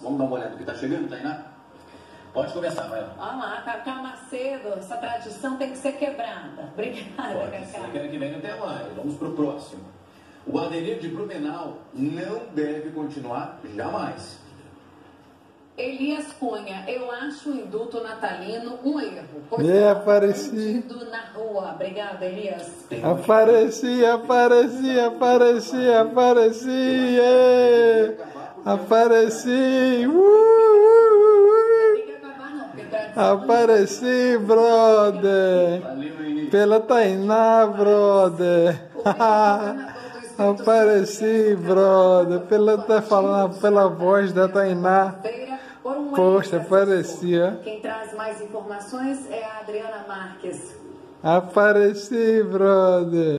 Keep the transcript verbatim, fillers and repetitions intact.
Vamos dar uma olhada no que está chegando, Tainá? Pode começar, vai lá. Olha lá, Cacá Macedo, essa tradição tem que ser quebrada. Obrigada, Pode Cacá. ser que ano que vem não tenha mais. Vamos para o próximo. O Ademir de Blumenau não deve continuar jamais. Elias Cunha, eu acho o indulto natalino um erro. Pois É, é, apareci. bandido na rua. Obrigada, Elias. Apareci, apareci, apareci, apareci, é. Apareci, uh, uh, uh, Tem que acabar não, porque tradição... apareci, brother, Valeu, Henrique. pela Tainá, brother, apareci, brother, pela, tá falando pela voz da Tainá, poxa, aparecia, Quem traz mais informações é a Adriana Marques. apareci, brother.